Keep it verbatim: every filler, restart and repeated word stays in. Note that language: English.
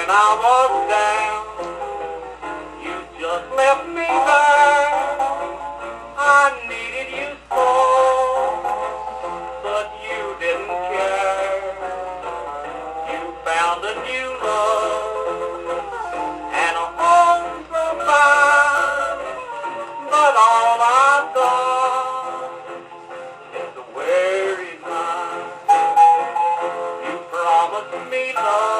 when I was down. You just left me there. I needed you so, but you didn't care. You found a new love and a home so fine, but all I've done is to wear his mind. You promised me love.